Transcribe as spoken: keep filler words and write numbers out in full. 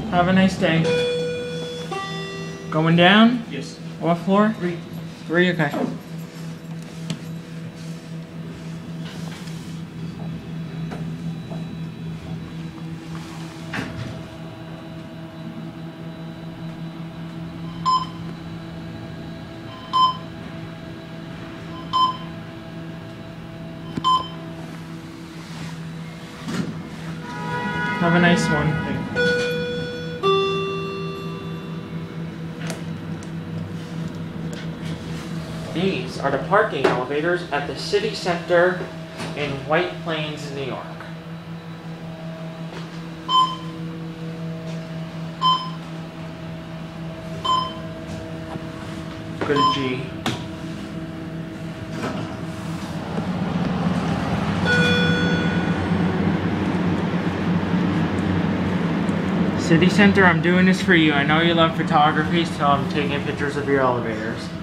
Have a nice day. Going down? Yes. What floor? Three. Three, okay. Have a nice one. These are the parking elevators at the city center in White Plains, New York. Go to G. City Center, I'm doing this for you. I know you love photography, so I'm taking pictures of your elevators.